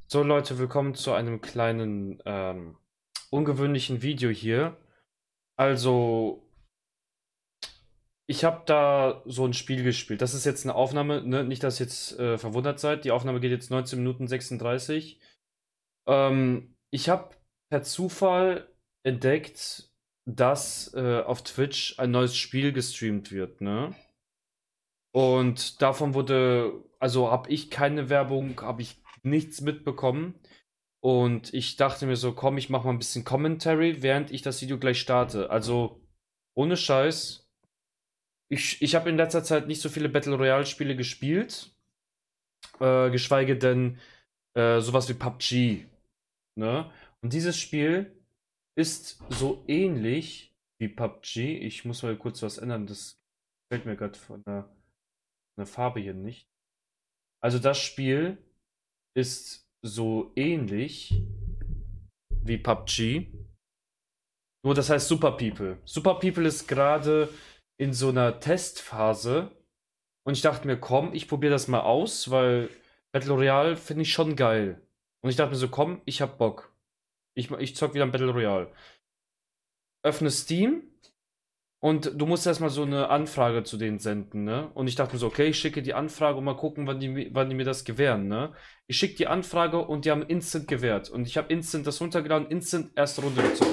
So Leute, willkommen zu einem kleinen ungewöhnlichen Video hier. Also, ich habe da so ein Spiel gespielt. Das ist jetzt eine Aufnahme, ne? Nicht, dass ihr jetzt verwundert seid. Die Aufnahme geht jetzt 19 Minuten 36. Ich habe per Zufall entdeckt, dass auf Twitch ein neues Spiel gestreamt wird, ne? Und davon wurde, also habe ich keine Werbung, habe ich nichts mitbekommen. Und ich dachte mir so, komm, ich mach mal ein bisschen Commentary, während ich das Video gleich starte. Also, ohne Scheiß. Ich habe in letzter Zeit nicht so viele Battle Royale Spiele gespielt. Geschweige denn sowas wie PUBG. Ne? Und dieses Spiel ist so ähnlich wie PUBG. Ich muss mal kurz was ändern. Das fällt mir gerade von der Farbe hier nicht. Also das Spiel ist so ähnlich wie PUBG. Nur das heißt Super People. Super People ist gerade in so einer Testphase. Und ich dachte mir, komm, ich probiere das mal aus, weil Battle Royale finde ich schon geil. Und ich dachte mir so, komm, ich hab Bock. Ich zock wieder ein Battle Royale. Öffne Steam und du musst erstmal so eine Anfrage zu denen senden, ne? Und ich dachte mir so, okay, ich schicke die Anfrage und mal gucken, wann die mir das gewähren, ne? Ich schicke die Anfrage und die haben instant gewährt. Und ich habe instant das runtergeladen, instant erste Runde gezockt.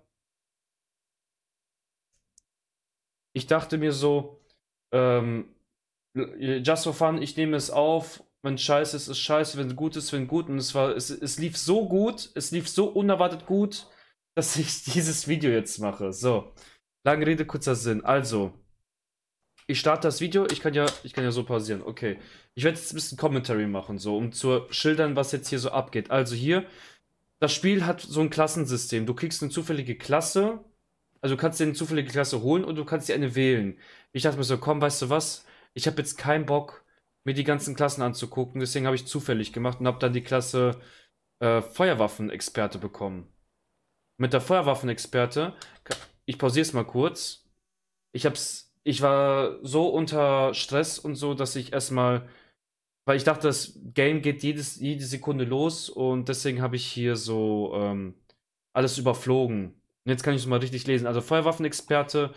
Ich dachte mir so, ähm, just for fun, ich nehme es auf. Wenn scheiße ist, ist scheiße. Wenn gut ist, wenn gut. Und es lief so gut, es lief so unerwartet gut, dass ich dieses Video jetzt mache. So, lange Rede, kurzer Sinn. Also, ich starte das Video. Ich kann ja so pausieren. Okay. Ich werde jetzt ein bisschen Commentary machen, so, um zu schildern, was jetzt hier so abgeht. Also hier, das Spiel hat so ein Klassensystem. Du kriegst eine zufällige Klasse. Also du kannst dir eine zufällige Klasse holen und du kannst dir eine wählen. Ich dachte mir so, komm, weißt du was? Ich habe jetzt keinen Bock, mir die ganzen Klassen anzugucken. Deswegen habe ich zufällig gemacht und habe dann die Klasse Feuerwaffenexperte bekommen. Mit der Feuerwaffenexperte, ich pausiere es mal kurz. Ich war so unter Stress und so, dass ich erstmal, weil ich dachte, das Game geht jede Sekunde los und deswegen habe ich hier so alles überflogen. Und jetzt kann ich es mal richtig lesen. Also Feuerwaffenexperte,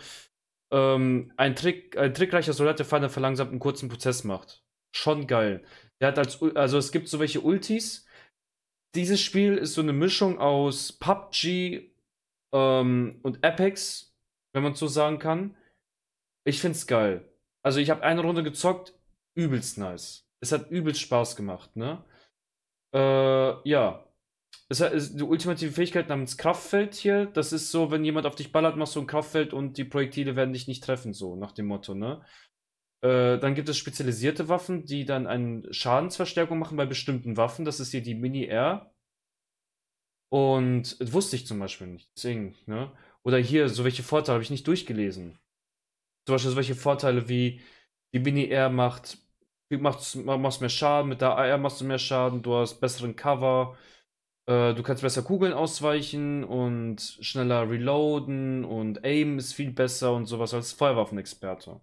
ein trickreicher Soldat, der Feinde verlangsamt einen kurzen Prozess macht. Schon geil. Der hat also es gibt so welche Ultis. Dieses Spiel ist so eine Mischung aus PUBG und Apex, wenn man so sagen kann. Ich find's geil. Also ich habe eine Runde gezockt, übelst nice. Es hat übelst Spaß gemacht, ne? Ja. Die ultimative Fähigkeit namens Kraftfeld hier. Das ist so, wenn jemand auf dich ballert, machst du ein Kraftfeld und die Projektile werden dich nicht treffen, so nach dem Motto, ne? Dann gibt es spezialisierte Waffen, die dann eine Schadensverstärkung machen bei bestimmten Waffen. Das ist hier die Mini-R. Und das wusste ich zum Beispiel nicht. Deswegen, ne? Oder hier, so welche Vorteile habe ich nicht durchgelesen. Zum Beispiel solche Vorteile wie die Mini-R machst mehr Schaden, mit der AR machst du mehr Schaden, du hast besseren Cover, du kannst besser Kugeln ausweichen und schneller reloaden und Aim ist viel besser und sowas als Feuerwaffenexperte.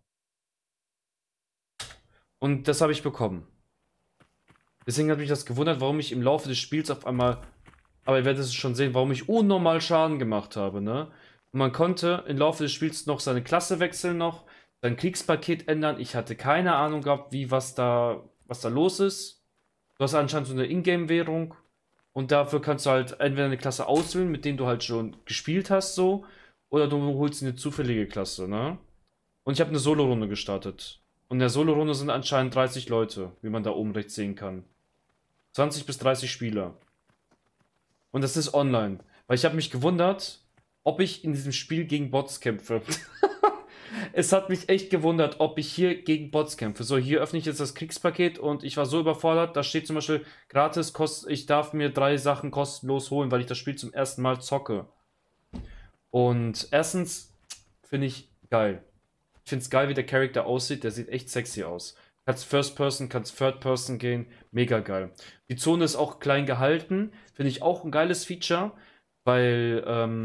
Und das habe ich bekommen. Deswegen hat mich das gewundert, warum ich im Laufe des Spiels auf einmal, aber ihr werdet es schon sehen, warum ich unnormal Schaden gemacht habe, ne? Und man konnte im Laufe des Spiels noch seine Klasse wechseln noch, sein Kriegspaket ändern. Ich hatte keine Ahnung gehabt, was da los ist. Du hast anscheinend so eine Ingame-Währung und dafür kannst du halt entweder eine Klasse auswählen, mit denen du halt schon gespielt hast, so, oder du holst eine zufällige Klasse, ne? Und ich habe eine Solo-Runde gestartet. Und in der Solo-Runde sind anscheinend 30 Leute, wie man da oben rechts sehen kann. 20 bis 30 Spieler. Und das ist online. Weil ich habe mich gewundert, ob ich in diesem Spiel gegen Bots kämpfe. Es hat mich echt gewundert, ob ich hier gegen Bots kämpfe. So, hier öffne ich jetzt das Kriegspaket und ich war so überfordert. Da steht zum Beispiel gratis, ich darf mir 3 Sachen kostenlos holen, weil ich das Spiel zum ersten Mal zocke. Und erstens finde ich geil. Ich finde es geil, wie der Charakter aussieht. Der sieht echt sexy aus. Kannst First Person, kannst Third Person gehen. Mega geil. Die Zone ist auch klein gehalten. Finde ich auch ein geiles Feature, weil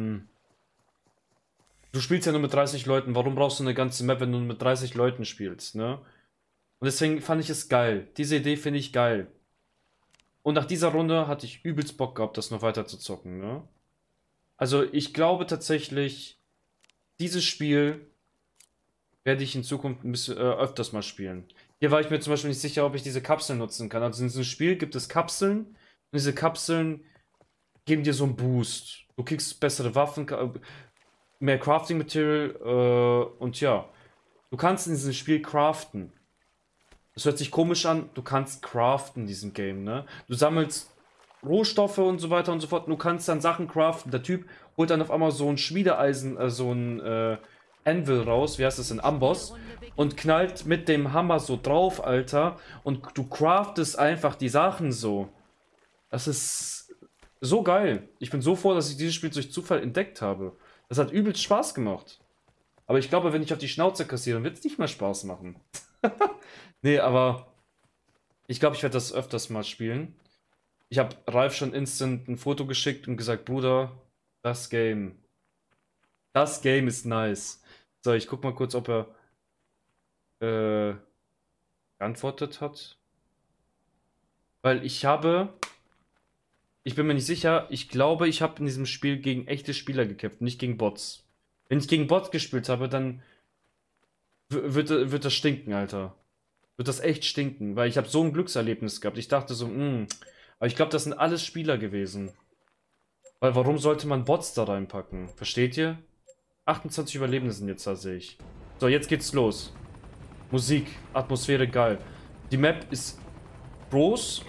du spielst ja nur mit 30 Leuten. Warum brauchst du eine ganze Map, wenn du nur mit 30 Leuten spielst, ne? Und deswegen fand ich es geil. Diese Idee finde ich geil. Und nach dieser Runde hatte ich übelst Bock gehabt, das noch weiter zu zocken, ne? Also ich glaube tatsächlich, dieses Spiel werde ich in Zukunft ein bisschen öfters mal spielen. Hier war ich mir zum Beispiel nicht sicher, ob ich diese Kapseln nutzen kann. Also in diesem Spiel gibt es Kapseln und diese Kapseln geben dir so einen Boost. Du kriegst bessere Waffen, mehr Crafting Material und ja, du kannst in diesem Spiel craften. Das hört sich komisch an, du kannst craften in diesem Game, ne? Du sammelst Rohstoffe und so weiter und so fort. Und du kannst dann Sachen craften. Der Typ holt dann auf einmal so ein Schmiedeeisen, so ein Anvil raus, wie heißt das, ein Amboss, und knallt mit dem Hammer so drauf, Alter. Und du craftest einfach die Sachen so. Das ist so geil. Ich bin so froh, dass ich dieses Spiel durch Zufall entdeckt habe. Das hat übelst Spaß gemacht. Aber ich glaube, wenn ich auf die Schnauze kassiere, dann wird es nicht mehr Spaß machen. Nee, aber ich glaube, ich werde das öfters mal spielen. Ich habe Ralf schon instant ein Foto geschickt und gesagt, Bruder, das Game. Das Game ist nice. So, ich guck mal kurz, ob er äh, geantwortet hat. Weil ich bin mir nicht sicher, ich glaube, ich habe in diesem Spiel gegen echte Spieler gekämpft, nicht gegen Bots. Wenn ich gegen Bots gespielt habe, dann wird das stinken, Alter. Wird das echt stinken, weil ich habe so ein Glückserlebnis gehabt. Ich dachte so, aber ich glaube, das sind alles Spieler gewesen. Weil warum sollte man Bots da reinpacken? Versteht ihr? 28 Überlebende sind jetzt da, sehe ich. So, jetzt geht's los. Musik, Atmosphäre geil. Die Map ist groß.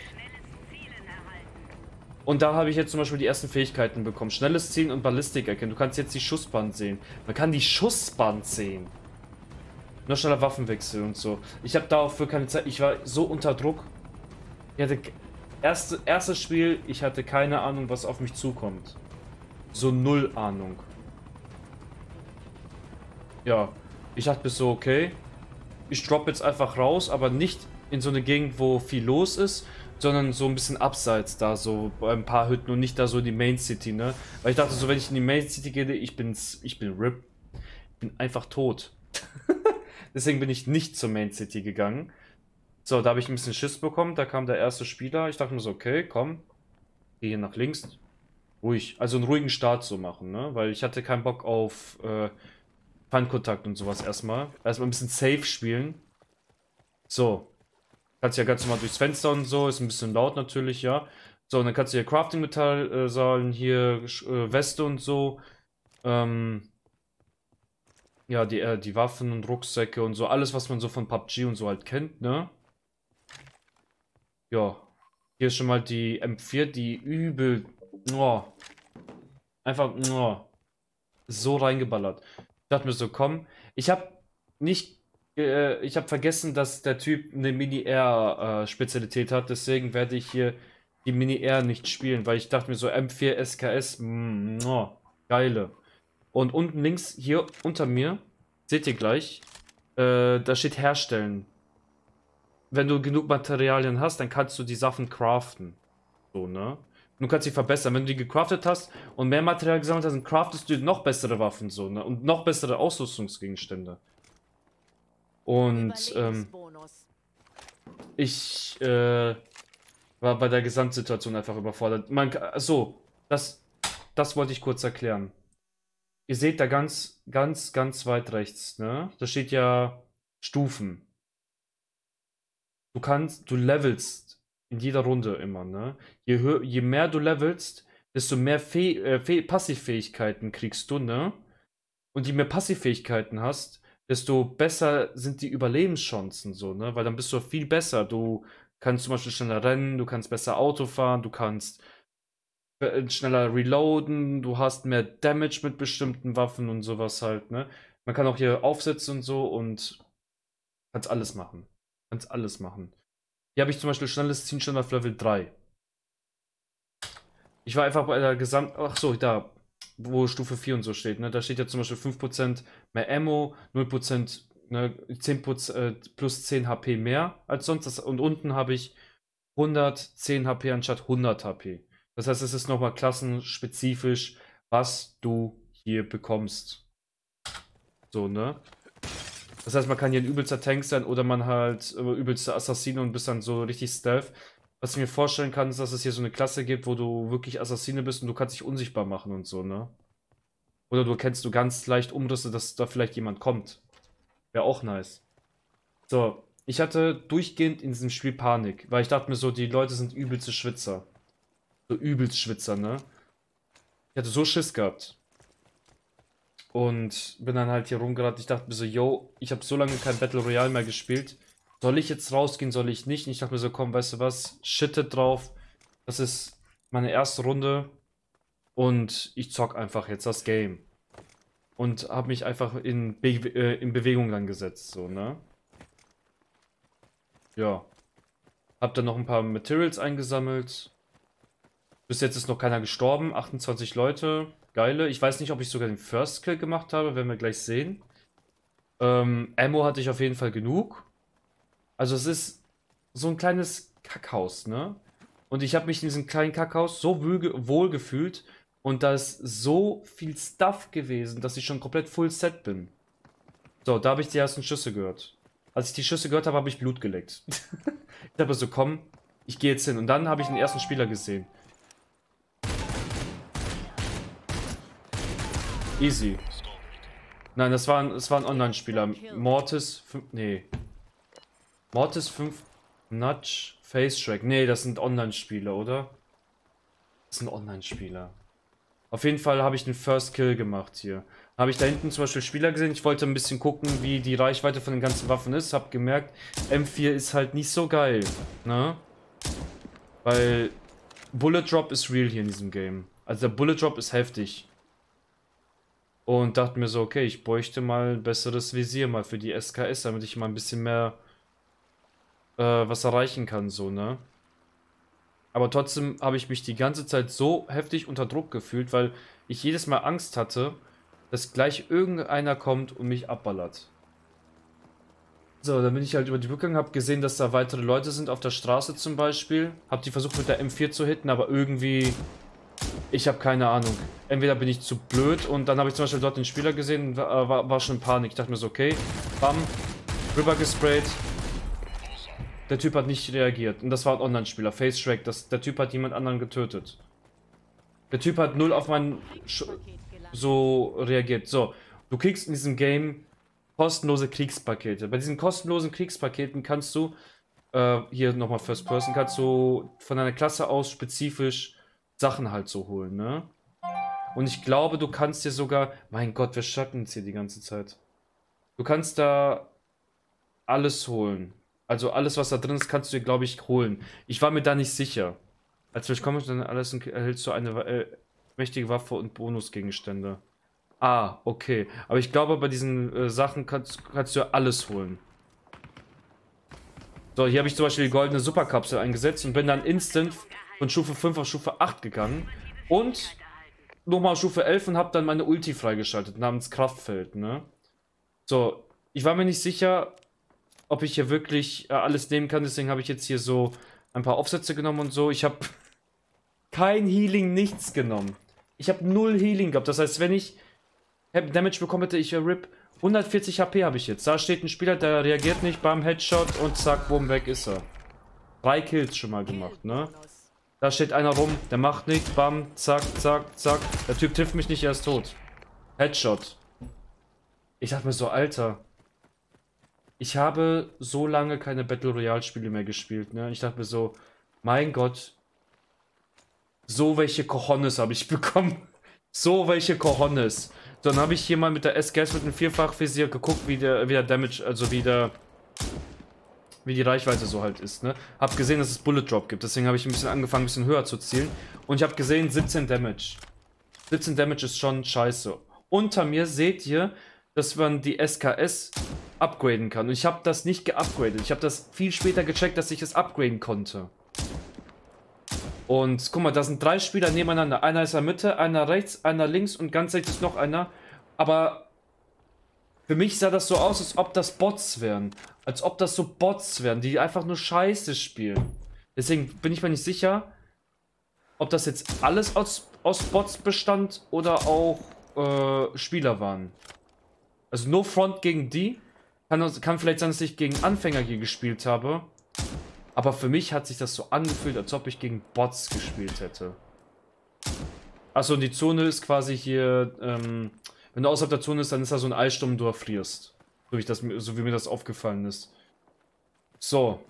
Und da habe ich jetzt zum Beispiel die ersten Fähigkeiten bekommen. Schnelles Zielen und Ballistik erkennen. Du kannst jetzt die Schussbahn sehen. Man kann die Schussbahn sehen. Noch schneller Waffenwechsel und so. Ich habe dafür keine Zeit. Ich war so unter Druck. Ich hatte erstes Spiel, ich hatte keine Ahnung, was auf mich zukommt. So null Ahnung. Ja, ich dachte mir so, okay, ich droppe jetzt einfach raus, aber nicht in so eine Gegend, wo viel los ist, sondern so ein bisschen abseits da, so bei ein paar Hütten und nicht da so in die Main City, ne? Weil ich dachte so, wenn ich in die Main City gehe, ich bin RIP. Ich bin einfach tot. Deswegen bin ich nicht zur Main City gegangen. So, da habe ich ein bisschen Schiss bekommen, da kam der erste Spieler. Ich dachte mir so, okay, komm, geh hier nach links. Ruhig, also einen ruhigen Start so machen, ne? Weil ich hatte keinen Bock auf Feindkontakt und sowas erstmal. Erstmal ein bisschen safe spielen. So. Kannst ja ganz normal durchs Fenster und so, ist ein bisschen laut natürlich, ja. So, und dann kannst du hier Crafting-Metall sammeln, hier Weste und so. Ja, die Waffen und Rucksäcke und so, alles, was man so von PUBG und so halt kennt, ne? Ja. Hier ist schon mal die M4, die übel. Oh, einfach so reingeballert. Ich dachte mir so, komm. Ich habe nicht. Ich habe vergessen, dass der Typ eine Mini-R-Spezialität hat. Deswegen werde ich hier die Mini-R nicht spielen, weil ich dachte mir so, M4 SKS, geile. Und unten links, hier unter mir, seht ihr gleich, da steht Herstellen. Wenn du genug Materialien hast, dann kannst du die Sachen craften. So, ne? Du kannst sie verbessern. Wenn du die gecraftet hast und mehr Material gesammelt hast, dann craftest du noch bessere Waffen, so, ne? Und noch bessere Ausrüstungsgegenstände. Und ich war bei der Gesamtsituation einfach überfordert. So, das wollte ich kurz erklären. Ihr seht da ganz weit rechts, ne? Da steht ja Stufen. Du levelst in jeder Runde immer, ne? Je mehr du levelst, desto mehr Passivfähigkeiten kriegst du, ne? Und je mehr Passivfähigkeiten hast, desto besser sind die Überlebenschancen so, ne? Weil dann bist du viel besser. Du kannst zum Beispiel schneller rennen, du kannst besser Auto fahren, du kannst schneller reloaden, du hast mehr Damage mit bestimmten Waffen und sowas halt, ne? Man kann auch hier aufsetzen und so und kannst alles machen. Kannst alles machen. Hier habe ich zum Beispiel schnelles Ziehen schon auf Level 3. Ich war einfach bei der Ach so, da, wo Stufe 4 und so steht, ne? Da steht ja zum Beispiel 5% mehr Ammo, 0%, ne, 10%, plus 10 HP mehr als sonst. Und unten habe ich 110 HP anstatt 100 HP. Das heißt, es ist nochmal klassenspezifisch, was du hier bekommst. So, ne? Das heißt, man kann hier ein übelster Tank sein oder man halt übelster Assassine und bist dann so richtig Stealth. Was ich mir vorstellen kann, ist, dass es hier so eine Klasse gibt, wo du wirklich Assassine bist und du kannst dich unsichtbar machen und so, ne? Oder du kennst du ganz leicht Umrisse, dass da vielleicht jemand kommt. Wäre auch nice. So, ich hatte durchgehend in diesem Spiel Panik, weil ich dachte mir so, die Leute sind übelste Schwitzer. So übelst Schwitzer, ne? Ich hatte so Schiss gehabt. Und bin dann halt hier rumgerannt. Ich dachte mir so, yo, ich habe so lange kein Battle Royale mehr gespielt. Soll ich jetzt rausgehen, soll ich nicht? Und ich dachte mir so, komm, weißt du was? Shittet drauf. Das ist meine erste Runde. Und ich zock einfach jetzt das Game. Und habe mich einfach in Bewegung dann gesetzt, so, ne? Ja. Hab dann noch ein paar Materials eingesammelt. Bis jetzt ist noch keiner gestorben. 28 Leute. Geile. Ich weiß nicht, ob ich sogar den First Kill gemacht habe, werden wir gleich sehen. Ammo hatte ich auf jeden Fall genug. Also es ist so ein kleines Kackhaus, ne? Und ich habe mich in diesem kleinen Kackhaus so wohl gefühlt. Und da ist so viel Stuff gewesen, dass ich schon komplett full set bin. So, da habe ich die ersten Schüsse gehört. Als ich die Schüsse gehört habe, habe ich Blut geleckt. Ich habe so, komm, ich gehe jetzt hin. Und dann habe ich den ersten Spieler gesehen. Easy. Nein, das war ein Online-Spieler. Mortis 5. Nee. Mortis 5. Nudge. Face Track. Nee, das sind Online-Spieler, oder? Das sind Online-Spieler. Auf jeden Fall habe ich den First Kill gemacht hier. Habe ich da hinten zum Beispiel Spieler gesehen. Ich wollte ein bisschen gucken, wie die Reichweite von den ganzen Waffen ist. Habe gemerkt, M4 ist halt nicht so geil. Ne? Weil Bullet Drop ist real hier in diesem Game. Also der Bullet Drop ist heftig. Und dachte mir so, okay, ich bräuchte mal ein besseres Visier mal für die SKS, damit ich mal ein bisschen mehr was erreichen kann, so, ne? Aber trotzdem habe ich mich die ganze Zeit so heftig unter Druck gefühlt, weil ich jedes Mal Angst hatte, dass gleich irgendeiner kommt und mich abballert. So, dann bin ich halt über die Brücke gegangen, habe gesehen, dass da weitere Leute sind auf der Straße zum Beispiel. Habe die versucht mit der M4 zu hitten, aber irgendwie... Ich habe keine Ahnung. Entweder bin ich zu blöd und dann habe ich zum Beispiel dort den Spieler gesehen und war schon in Panik. Ich dachte mir so, okay, bam, rüber gesprayt. Der Typ hat nicht reagiert. Und das war ein Online-Spieler, Face Track. Der Typ hat jemand anderen getötet. Der Typ hat null auf meinen so reagiert. So, du kriegst in diesem Game kostenlose Kriegspakete. Bei diesen kostenlosen Kriegspaketen kannst du, hier nochmal First Person, kannst du von deiner Klasse aus spezifisch Sachen halt so holen, ne? Und ich glaube, du kannst dir sogar... Mein Gott, wir schatten uns hier die ganze Zeit. Du kannst da alles holen. Also alles, was da drin ist, kannst du dir, glaube ich, holen. Ich war mir da nicht sicher. Als willkommen dann alles erhältst du eine mächtige Waffe und Bonusgegenstände. Ah, okay. Aber ich glaube, bei diesen Sachen kannst du ja alles holen. So, hier habe ich zum Beispiel die goldene Superkapsel eingesetzt und bin dann instant von Stufe 5 auf Stufe 8 gegangen. Und nochmal Stufe 11 und habe dann meine Ulti freigeschaltet, namens Kraftfeld, ne? So, ich war mir nicht sicher, ob ich hier wirklich alles nehmen kann, deswegen habe ich jetzt hier so ein paar Aufsätze genommen und so. Ich habe kein Healing, nichts genommen. Ich habe 0 Healing gehabt, das heißt, wenn ich Damage bekomme, hätte ich RIP. 140 HP habe ich jetzt. Da steht ein Spieler, der reagiert nicht beim Headshot und zack, bumm, weg ist er. 3 Kills schon mal gemacht, ne? Da steht einer rum, der macht nichts, bam, zack, zack, zack. Der Typ trifft mich nicht, er ist tot. Headshot. Ich dachte mir so, Alter. Ich habe so lange keine Battle Royale Spiele mehr gespielt, ne? Ich dachte mir so, mein Gott. So welche Cojones habe ich bekommen. So welche Cojones. So, dann habe ich hier mal mit der SKS mit einem Vierfachvisier geguckt, wie der Damage, also wie die Reichweite so halt ist, ne? Hab gesehen, dass es Bullet Drop gibt, deswegen habe ich ein bisschen angefangen, ein bisschen höher zu zielen. Und ich habe gesehen, 17 Damage. 17 Damage ist schon scheiße. Unter mir seht ihr, dass man die SKS upgraden kann. Und ich habe das nicht geupgradet. Ich habe das viel später gecheckt, dass ich es upgraden konnte. Und guck mal, da sind 3 Spieler nebeneinander. Einer ist in der Mitte, einer rechts, einer links und ganz rechts ist noch einer. Aber für mich sah das so aus, als ob das Bots wären. Als ob das so Bots wären, die einfach nur Scheiße spielen. Deswegen bin ich mir nicht sicher, ob das jetzt alles aus Bots bestand oder auch Spieler waren. Also No Front gegen die. Kann vielleicht sein, dass ich gegen Anfänger hier gespielt habe. Aber für mich hat sich das so angefühlt, als ob ich gegen Bots gespielt hätte. Achso, und die Zone ist quasi hier, wenn du außerhalb der Zone ist, dann ist da so ein Eissturm und du erfrierst. So wie mir das aufgefallen ist. So.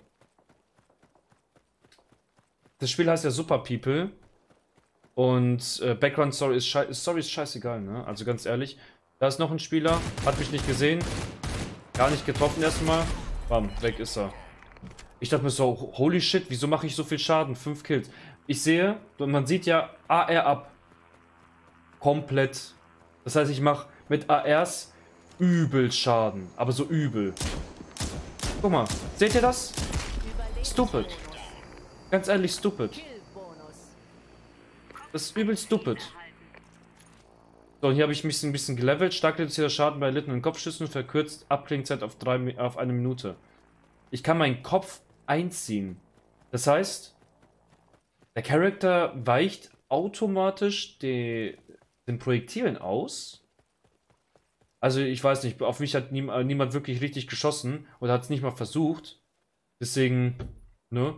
Das Spiel heißt ja Super People. Und Background Story ist scheißegal, ne? Also ganz ehrlich. Da ist noch ein Spieler, hat mich nicht gesehen. Gar nicht getroffen erstmal. Bam, weg ist er. Ich dachte mir so, holy shit, wieso mache ich so viel Schaden? 5 Kills. Ich sehe, man sieht ja AR ab. Komplett. Das heißt, ich mache mit ARs übel Schaden. Aber so übel. Guck mal, seht ihr das? Stupid. Ganz ehrlich, stupid. Das ist übel stupid. So, und hier habe ich mich ein bisschen gelevelt. Stark reduzierter Schaden bei erlittenen Kopfschüssen, verkürzt Abklingzeit auf 1 Minute. Ich kann meinen Kopf einziehen. Das heißt, der Charakter weicht automatisch den Projektilen aus. Also ich weiß nicht, auf mich hat niemand wirklich richtig geschossen oder hat es nicht mal versucht. Deswegen, ne?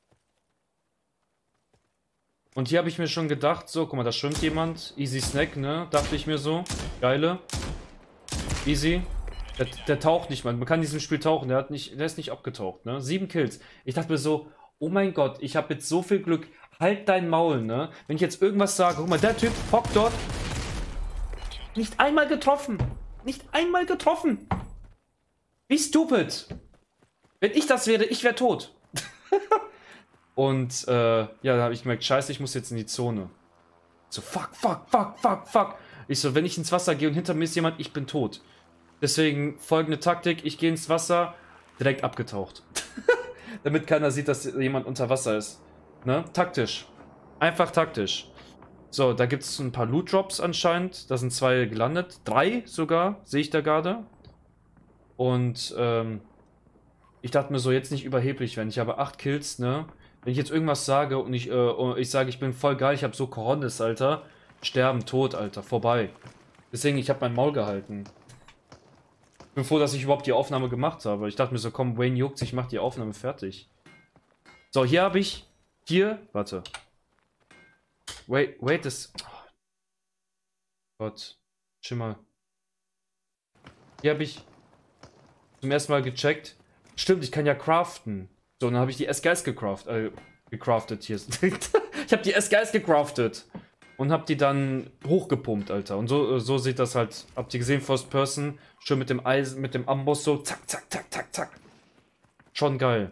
Und hier habe ich mir schon gedacht, so, guck mal, da schwimmt jemand. Easy Snack, ne? Dachte ich mir so. Geile. Easy. Der taucht nicht mal. Man kann in diesem Spiel tauchen. Der ist nicht abgetaucht, ne? 7 Kills. Ich dachte mir so, oh mein Gott, ich habe jetzt so viel Glück. Halt dein Maul, ne? Wenn ich jetzt irgendwas sage, guck mal, der Typ hockt dort. Nicht einmal getroffen. Nicht einmal getroffen. Wie stupid. Wenn ich das wäre, ich wäre tot. Und, ja, da habe ich gemerkt, scheiße, ich muss jetzt in die Zone. So, fuck. Ich so, wenn ich ins Wasser gehe und hinter mir ist jemand, ich bin tot. Deswegen folgende Taktik, ich gehe ins Wasser, direkt abgetaucht. Damit keiner sieht, dass jemand unter Wasser ist. Ne? Taktisch. Einfach taktisch. So, da gibt es ein paar Loot Drops anscheinend. Da sind 2 gelandet. 3 sogar, sehe ich da gerade. Und, ich dachte mir so, jetzt nicht überheblich werden. Ich habe 8 Kills, ne? Wenn ich jetzt irgendwas sage und ich sage, ich bin voll geil, ich habe so Cojones, Alter. Sterben, tot, Alter, vorbei. Deswegen, ich habe mein Maul gehalten. Ich bin froh, dass ich überhaupt die Aufnahme gemacht habe. Ich dachte mir so, komm, Wayne juckt sich, ich mach die Aufnahme fertig. So, hier habe ich, warte. Wait, das... Oh Gott, chill mal. Hier habe ich zum ersten Mal gecheckt. Stimmt, ich kann ja craften. So, dann habe ich die SGS gecraftet hier. Ich habe die SGS gecraftet. Und habe die dann hochgepumpt, Alter. Und so sieht das halt. Habt ihr gesehen, First Person? Schön mit dem Eisen, mit dem Amboss so. Zack. Schon geil.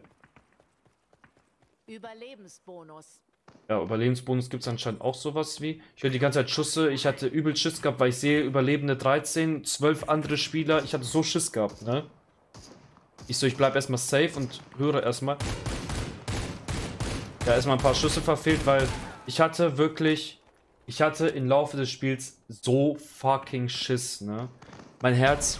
Überlebensbonus. Ja, Überlebensbonus gibt es anscheinend auch sowas wie. Ich höre die ganze Zeit Schüsse. Ich hatte übel Schiss gehabt, weil ich sehe Überlebende 13, 12 andere Spieler. Ich hatte so Schiss gehabt, ne? Ich bleib erstmal safe und höre erstmal. Ja, erstmal ein paar Schüsse verfehlt, weil ich hatte im Laufe des Spiels so fucking Schiss, ne? Mein Herz.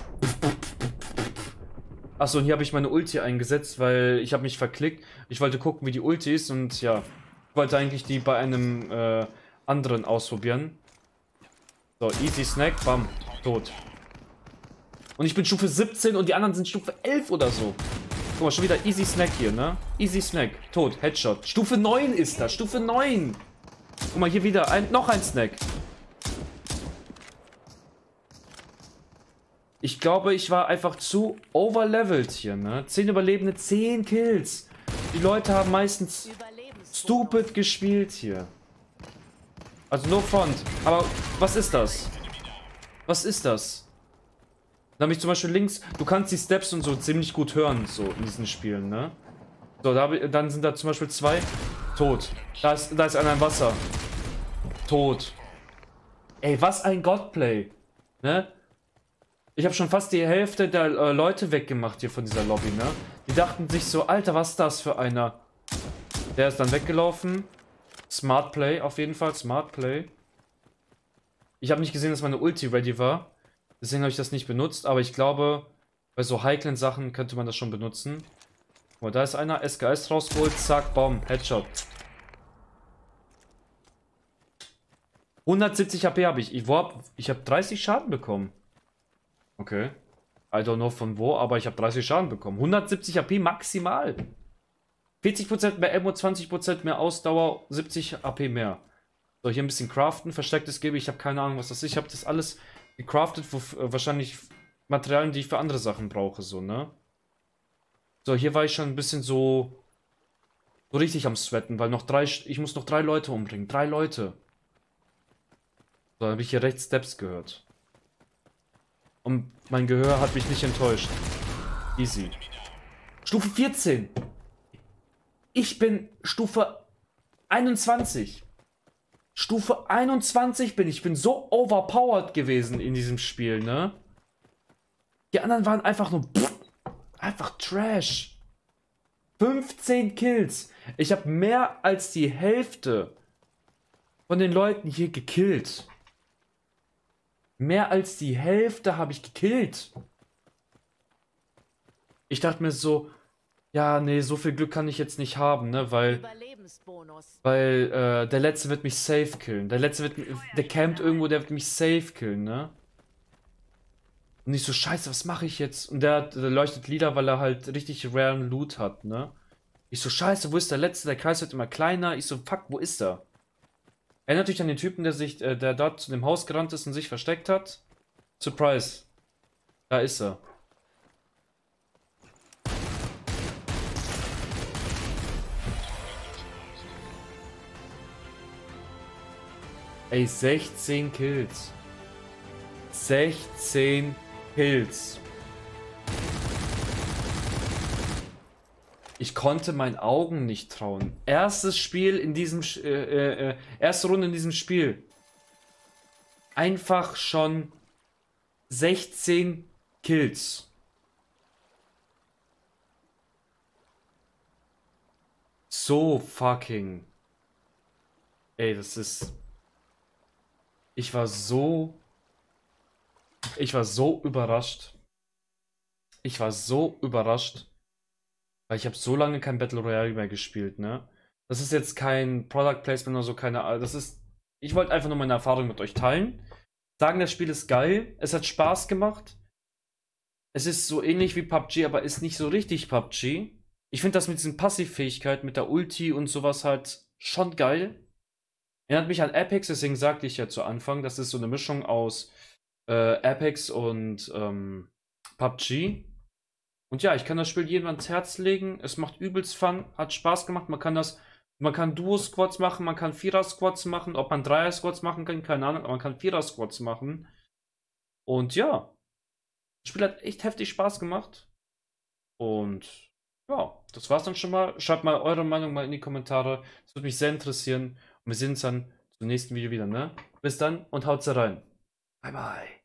Achso, und hier habe ich meine Ulti eingesetzt, weil ich habe mich verklickt. Ich wollte gucken, wie die Ulti ist und ja. Ich wollte eigentlich die bei einem anderen ausprobieren. So, easy Snack, bam, tot. Und ich bin Stufe 17 und die anderen sind Stufe 11 oder so. Guck mal, schon wieder Easy Snack hier, ne? Easy Snack. Tot. Headshot. Stufe 9 ist das. Stufe 9. Guck mal, hier wieder. Noch ein Snack. Ich glaube, ich war einfach zu overlevelt hier, ne? 10 Überlebende, 10 Kills. Die Leute haben meistens stupid gespielt hier. Also no front. Aber was ist das? Was ist das? Da habe ich zum Beispiel links, du kannst die Steps und so ziemlich gut hören, so in diesen Spielen, ne? So, dann sind da zum Beispiel 2. Tot. Da ist einer im Wasser. Tot. Ey, was ein Godplay. Ne? Ich habe schon fast die Hälfte der Leute weggemacht hier von dieser Lobby, ne? Die dachten sich so, Alter, was ist das für einer? Der ist dann weggelaufen. Smart Play, auf jeden Fall, Smart Play. Ich habe nicht gesehen, dass meine Ulti ready war. Deswegen habe ich das nicht benutzt, aber ich glaube, bei so heiklen Sachen könnte man das schon benutzen. Oh, da ist einer, SKS rausgeholt, zack, Baum, Headshot. 170 HP habe ich. Ich habe 30 Schaden bekommen. Okay. I don't know von wo, aber ich habe 30 Schaden bekommen. 170 HP maximal. 40% mehr Ammo, 20% mehr Ausdauer, 70 AP mehr. So, hier ein bisschen craften, verstecktes gebe ich habe keine Ahnung, was das ist. Ich habe das alles gecraftet, wahrscheinlich Materialien, die ich für andere Sachen brauche, so, ne? So, hier war ich schon ein bisschen so richtig am Sweaten, weil ich muss noch 3 Leute umbringen. 3 Leute. So, habe ich hier rechts Steps gehört. Und mein Gehör hat mich nicht enttäuscht. Easy. Stufe 14. Ich bin Stufe 21. Stufe 21 bin ich. Ich bin so overpowered gewesen in diesem Spiel, ne? Die anderen waren einfach nur... einfach Trash. 15 Kills. Ich habe mehr als die Hälfte von den Leuten hier gekillt. Mehr als die Hälfte habe ich gekillt. Ich dachte mir so, ja, nee, so viel Glück kann ich jetzt nicht haben, ne, weil der Letzte wird mich safe killen. Der campt irgendwo, der wird mich safe killen, ne? Und ich so, scheiße, was mache ich jetzt? Und der leuchtet lila, weil er halt richtig raren Loot hat, ne? Ich so, scheiße, wo ist der Letzte? Der Kreis wird immer kleiner. Ich so, fuck, wo ist er? Erinnert euch an den Typen, der dort zu dem Haus gerannt ist und sich versteckt hat? Surprise. Da ist er. Ey, 16 Kills. 16 Kills. Ich konnte meinen Augen nicht trauen. Erstes Spiel in diesem... erste Runde in diesem Spiel. Einfach schon 16 Kills. So fucking... Ey, das ist... Ich war so überrascht. Ich war so überrascht. Weil ich habe so lange kein Battle Royale mehr gespielt, ne? Das ist jetzt kein Product Placement oder so, keine Ahnung. Das ist... Ich wollte einfach nur meine Erfahrung mit euch teilen. Sagen, das Spiel ist geil. Es hat Spaß gemacht. Es ist so ähnlich wie PUBG, aber ist nicht so richtig PUBG. Ich finde das mit diesen Passivfähigkeiten, mit der Ulti und sowas halt schon geil. Erinnert mich an Apex, deswegen sagte ich ja zu Anfang, das ist so eine Mischung aus Apex und PUBG. Und ja, ich kann das Spiel jedem ans Herz legen. Es macht übelst Fun, hat Spaß gemacht. Man kann Duo-Squads machen, man kann Vierer-Squads machen. Ob man Dreier-Squads machen kann, keine Ahnung, aber man kann Vierer-Squads machen. Und ja, das Spiel hat echt heftig Spaß gemacht. Und ja, das war's dann schon mal. Schreibt mal eure Meinung mal in die Kommentare. Das würde mich sehr interessieren. Und wir sehen uns dann zum nächsten Video wieder, ne? Bis dann und haut's rein. Bye, bye.